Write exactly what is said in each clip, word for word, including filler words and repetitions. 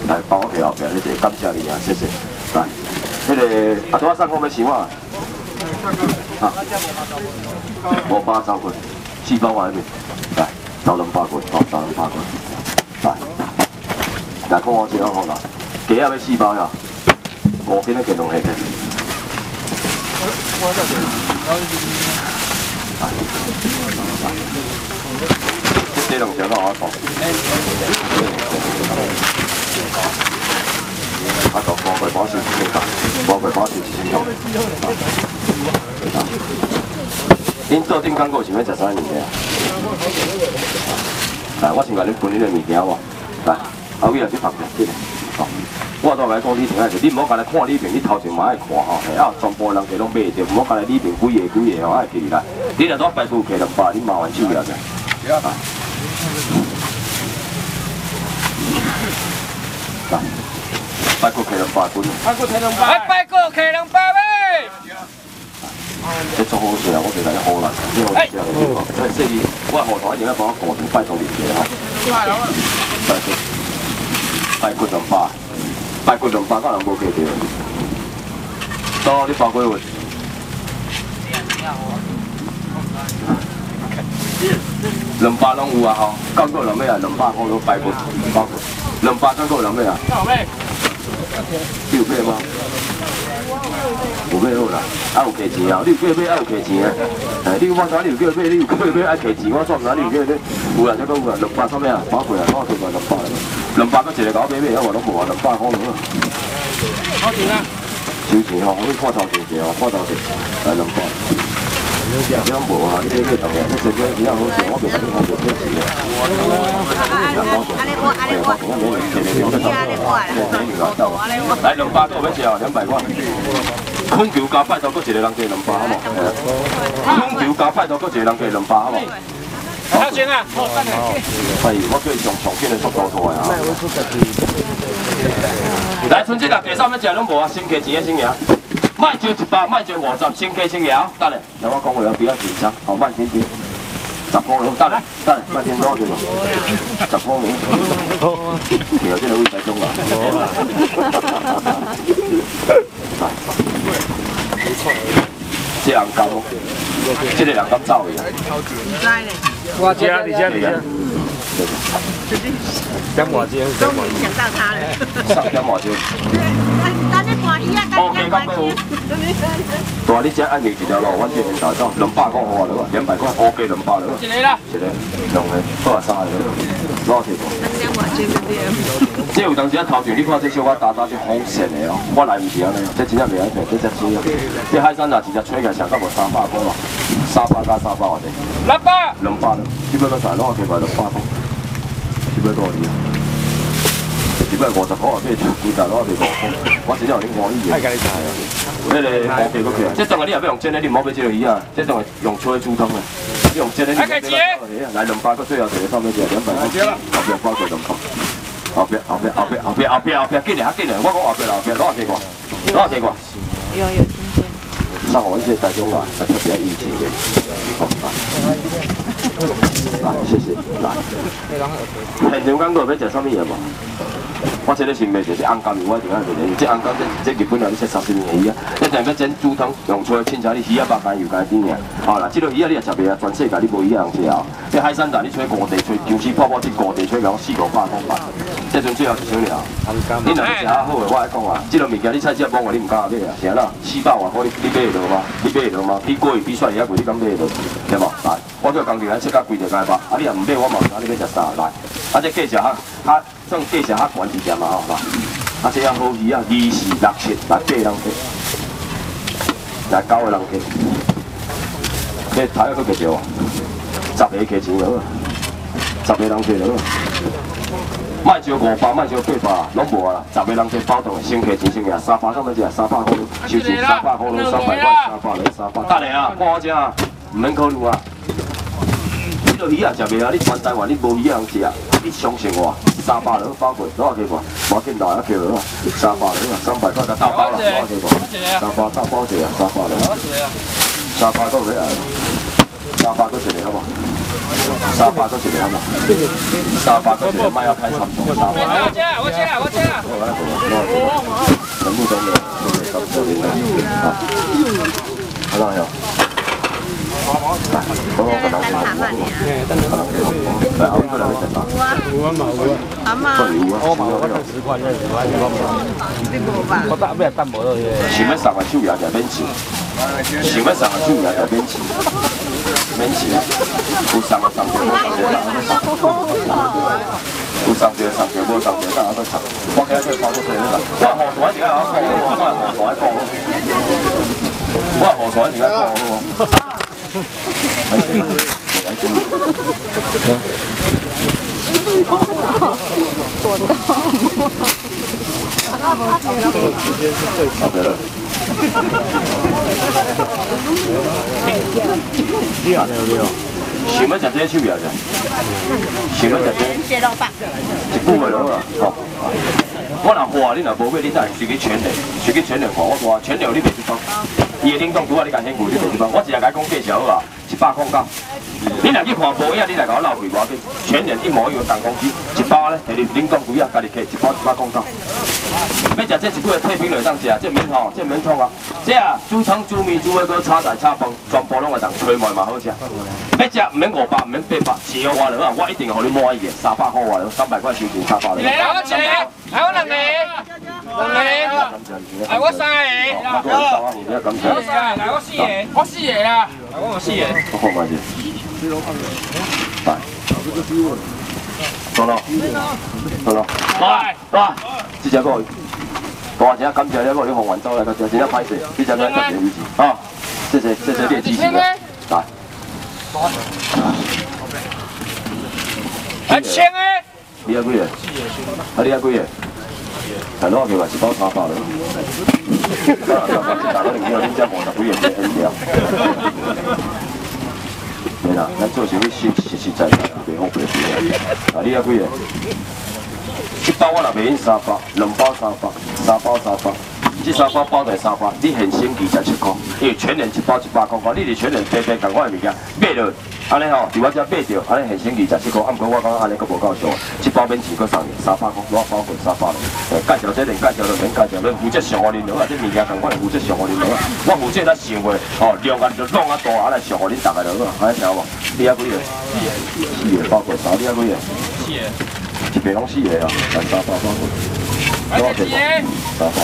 来帮我陪后壁，你这感谢你啊，谢谢。来，迄个阿多上后面行吗？啊，五百走过，四百块那边，来，走两百过，走走两百过，来，来看我这好啦，鸡仔要四百呀，五斤的鸡拢下去。这两条我放。啊，就放佢把線先得，放佢把線先用。恁做頂工個想要食啥物件？來，我先甲恁分恁個物件喎。來，後尾來去拍片，緊。哦，我都來講你聽下，你唔好家來看裡面，你頭前嘛愛看吼，係啊，全部人哋攏買着，唔好家來裡面幾個幾個吼，愛起來。你若做排骨客兩百，你麻煩手了嘅。來。排骨客兩百斤，排骨客兩百，排骨客兩百喂！你做好事啊！我哋第一好難，呢個之後呢個，因為所以我後台而家幫我過條排骨年嘅嚇。排骨，排骨兩百，排骨兩百，可能冇記住。多啲排骨喎。兩百攏有啊吼，感覺諗咩啊？兩百我都排骨，排骨，兩百感覺諗咩啊？你有買嗎？有買好啦，啊有摕錢啊！你有叫買，啊有摕錢啊！誒，你我知你有叫買，你有叫買愛摕錢，我算唔知你有叫買。有啦，這個有啦，兩百啥物啊？包括啊，我摕過兩百啦，兩百個一個搞買買，我話攏無啊，兩百可能啊。好錢啊！收錢吼，我去看頭前者哦，看頭前來兩百。你講無啊？你這個同嘅，你成個比較好食，我袂甲你講無摕錢嘅。來兩百個要食哦，兩百塊。昆球加拜託，佫一個人加兩百好無？昆球加拜託，佫一個人加兩百好無？好錢啊！係，我叫伊上上緊的速度拖啊！來，春節人介紹要食攏無啊？先加錢嘅先贏，賣招一百，賣招五十，先加先贏。得咧，有我講話有比較緊張，好慢點點。十個佬得咧，得咧，快點多啲喎，十個佬，其實真係好細鐘啊！這人金，這個人金走嘅。唔知咧。我知啊，你知你知。點話知？終於想到他了。三點話知。但你看伊啊，但你看伊。大你只按住一條路，阮這邊大走，兩百塊好啊，你話兩百塊 OK 兩百了。一個啦。一個，兩個，多啊三個，攞條。即有當時啊頭前你看這小可打打是好神的哦，我來唔是安尼，這真正袂安全，這只錢啊。這海產啊，直接吹起來上到無三百塊咯，三百加三百或者。六百。兩百了，基本上攞起來六百塊，基本多啲。只不過五十塊啊，咩條件就攞嚟五塊，我真正有啲講意嘅。係㗎，你就係啊。你哋冇記嗰句啊，即當係你又要用蒸咧，你唔好俾這條魚啊，即當係用吹煮湯啊，你用蒸咧。係嘅，姐。來兩百個最後條上面就兩百塊，後邊包佢兩百。後邊後邊後邊後邊後邊後邊，緊嚟嚇緊嚟，我講後邊後邊攞下幾個，攞下幾個。有有今天。上我呢啲大中華係特別以前嘅，好嗱，謝謝嗱。現場講到要食啥物嘢無？我這個是袂就是紅柑魚，我一定愛袂。這紅柑這這日本人食三十年魚啊，一定要整煮湯，用出來凊彩你魚啊肉乾油乾點爾。好啦，這個魚啊你也食袂啊，全世界你無魚啊通食啊。你海產站你出國地出，上次泡泡啲國地出講四五百塊飯，這陣最後是啥物啊？你若要食較好嘅，我來講啊，這個物件你菜市幫我你唔敢買啊，是安怎？四百外塊你你買得到嗎？你買得到嗎？比貴比帥遐貴，你敢買得到？對無？來，我叫工地來切較貴就該吧。啊，你若唔買，我嘛唔知你要食啥。來，啊這價錢哈哈。算價錢較懸一點嘛吼，啊這樣好魚啊，二四六七六八個人客，來九個人客，你睇下佢幾少啊？十個價錢了，十個人客了，賣少五百，賣少八百，攏無啊啦，十個人客包棟，先價錢先價，三百咁樣只，三百塊，收錢三百塊，三百塊，三百兩三百，得嚟啊，看我只啊，唔免考慮啊。呢度魚啊食袂啊，你全台灣你無魚通食啊，你相信我。三百兩包括，攞下幾個，我見到一條兩，三百兩啊，三百塊就打包啦，攞下幾個，三百打包住啊，三百兩，三百都俾人，三百都出嚟好冇？三百都出嚟好冇？三百都出嚟，咪有睇差唔多。三百。我知啊，我知啊，我知啊。 全部都没有都没有到这边来啊。看到没有？来，我我跟老师讲，来，后面来一点吧。有啊嘛有啊。阿妈。有啊。我嘛我等十块，这十块我冇。你无吧？我等咩等无到嘢。想要送个手摇就免钱，想要送个手摇就免钱，免钱。有送个送着，无送着哪个送？有送着送着，无送着哪个送？我今日包到这里啦。我河船点解我講？我係河船講。我係河船點解講咯？你好，你好，你好。想要食這手搖啫？想要食這？一股嘅落啊！好。我若話你若無買，你再隨去全聯，隨去全聯看。我話全聯你賣一包，伊個冷凍拄啊，你甲先付你賣一包。我只係甲講價錢好啊，一百塊九。你若去看無影，你來甲我鬧回我緊。全聯一模一樣重公司，一包咧，摕你冷凍拄啊，家己摕一包一百塊九。要食這一股的退冰落當食，這免吼，這免創啊。這啊，煮湯煮麵煮伙擱炒菜炒飯，全部攏會當吹糜嘛好食。要食唔免五百，唔免八百，錢我落啊，我一定互你滿意嘅，三百塊我三百塊收錢三百咧。嚟我一個，係我兩個，兩個，係我三個。嚟我四個，我四個啊，嚟我四個。我看埋先。來，到咯，到咯，來來，這隻個。我真感謝你，我你紅雲州嚟，真真歹勢，呢隻咧特別位置啊！謝謝謝謝你嘅支持啊！來，一千誒！你有幾嘢？啊你有幾嘢？係咯，佢話是包沙發啦。大佬，你見到點解黃十幾嘢嘅 N 料？係啦，咱做時會實實實在在，袂好袂少。啊，你有幾嘢？一包我若賣三百，兩包三百，三包三百，這三包包就三百，你現成二十七塊，因為全年一包一百塊塊，你哋全年平平共我嘅物件買落，安尼吼，伫我遮買着，安尼現成二十七塊，啊，毋過我感覺安尼佫無夠俗，一包免錢佫送你三百塊，我包過三百咯。介紹這連介紹就免介紹，你負責上我恁落啊，這物件共我係負責上我恁落啊，我負責咱想話，哦，量啊就弄啊大，安尼上我恁大家落啊，安尼聽無？你有幾個？四個包過三，你有幾個？四個。一邊攏四個啊，三三包包過。多少錢？三包。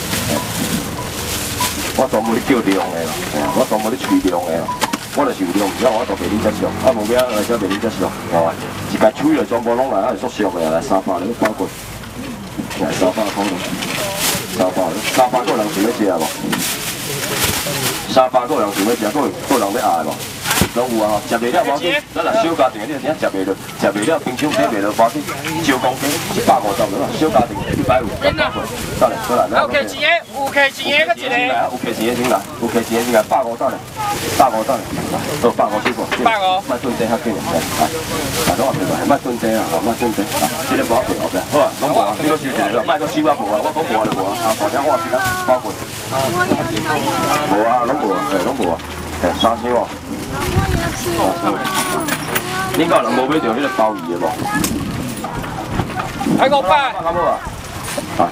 我全部咧叫量的啦，我全部咧吹量的啦。我就是有量，唔知我都俾你隻上，啊無咩啊，再俾你隻上，哦，一家吹就全部攏來，啊係縮小嘅，來三百你包過，來三百包落，三百三百個人想要食無？三百個人想要食，個個人要嗌無？攏有啊，食袂了無緊，咱若小家庭你就點食袂了，食袂了冰箱買袂了無緊，照公斤一百五十了，小家庭一百五。得嚟，過來。有客錢嘅，有客錢嘅嗰一個。有客錢嘅先來，有客錢嘅先來，百五得嚟，百五得嚟，到百五幾個？百五。乜樽仔黑嘅嚟，係，大佬話佢話係乜樽仔啊？乜樽仔？啊，呢啲冇一條嘅，好啊，攏無啊，呢個少少啦，買個少啊無啊，我講無啊就無啊，啊，或者我話先啦，包括。無啊，攏無啊，係攏無啊，係三千喎。你個人冇俾條呢個鮑魚嘅喎？喺個班。啱唔啱啊？係。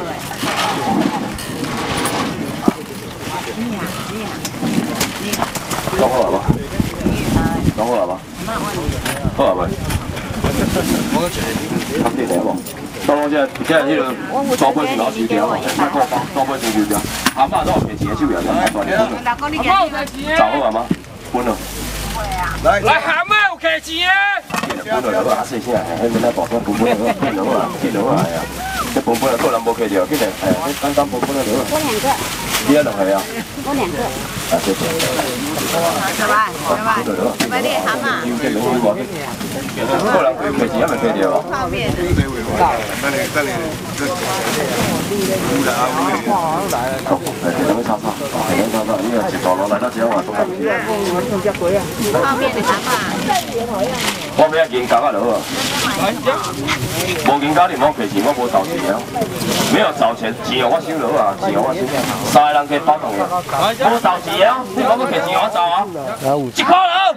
講好係嘛？講好係嘛？好係咪？啱啲嚟喎。當我即係即係呢度左杯先攞薯條，乜個包？左杯先薯條。下班都係平時嘅燒羊嘅，係咪？走係嘛？搬啊！來來蛤蟆有客錢啊！搬落嚟啊！先先啊，喺邊咧薄翻半半嚟咯，見到啊，見到啊，係啊，即半半啊，個人冇客條，跟住係啊，單單半半嚟咯。我兩個。呢一度係啊。我兩個。啊，謝謝。拜拜，拜拜。拜拜啲蛤蟆。要即係兩個。個人有客錢，因為客條。方便。得你得你。好，係兩個叉叉，係兩個叉叉，呢個接座落嚟得只話都得。方便你蛤蟆。我俾一件夾啊佬啊！冇件夾你冇客錢，我冇找錢啊！沒有找錢，錢我收佬啊，錢我收。三個人可以包棟嘅，冇找錢啊！你冇個客錢我找啊！一箍佬。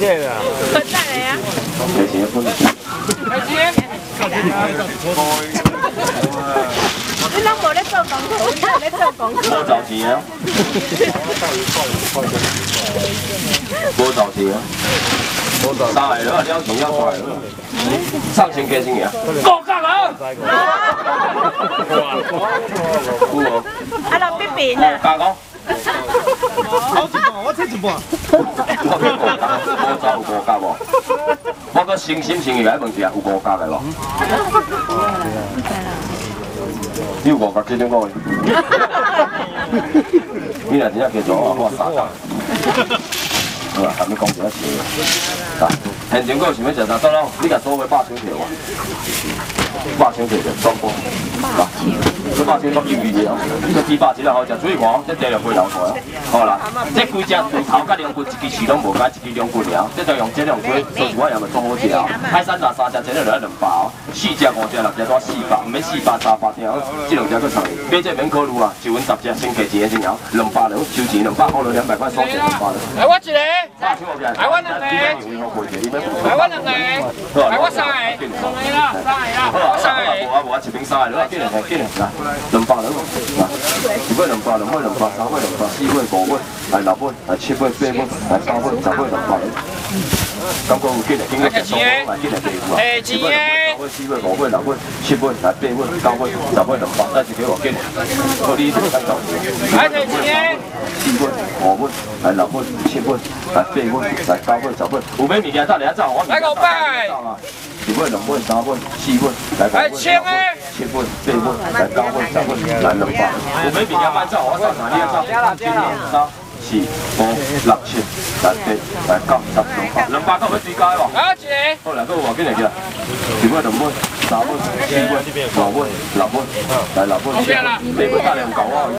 个啊？ 分蛋嚟啊！ 提前一分。 提前。你諗冇咧做廣告，你咧做廣告。 冇賺錢啊！冇賺錢啊！三係咯，邀請邀出嚟咯。三千幾錢嘢啊？國家佬。 阿林邊邊啊？ 價講。 好一半，我切一半。 我叫國家，我走有國家無？我個誠心誠意來問一下，有國家嘅無？你有五角這種講嘅？你若真正叫做我，我三角。好啦，後面講一下先。啊，現場嗰有想要食啥？得咯，你甲所謂百千條啊，百千條就雙波。嗱，佢百千都要預嘅，呢個豬百隻啦，好食，水黃一隻就配流菜啊。好啦，即幾隻骨頭甲兩骨，一支翅攏無解，一支兩骨爾，即就用這兩腿做一碗又咪做好食啊。海產雜三隻，這兩兩兩百哦，四隻五隻六隻多四百，唔免四百三百條，這兩隻佢長，買這免考慮啊，一碗十隻先計錢嘅先有，兩百兩收錢兩百，可能兩百塊收錢兩百兩。 係我一個， 三千五百， 係我兩個，係我兩個，係我三個，送你啦，三個啦，我三個。 無啊無啊，一邊三個啦，幾兩幾兩嗱，兩百兩喎，嗱，一杯兩百，兩杯兩百，三杯兩百，四杯五杯，係六杯，係七杯，八杯，係九杯，十杯兩百。咁講有幾兩幾兩幾兩幾兩幾兩幾兩啊？誒，錢嘅。四杯、五杯、六杯、七杯、係八杯、九杯、十杯兩百，但是幾多幾兩？嗰啲就跟就。 係錢嘅。 四杯、五杯、係六杯、七杯、係八杯、係九杯、十杯。有咩物件得嚟一走？我來個拜。 一杯、兩杯、三杯、四杯，係九杯、六杯、七杯、八杯，係九杯、十杯，係兩百。有咩物件買走？我走哪裡走？今年三。四、五、六、七、八、八、九、十、兩百，兩百夠唔夠最佳喎？ 好謝。 好嚟，嗰個話幾嚟嘅？一杯、兩杯、三杯、四杯、五杯、六杯，係六杯、七杯、八杯，加兩嚿啊！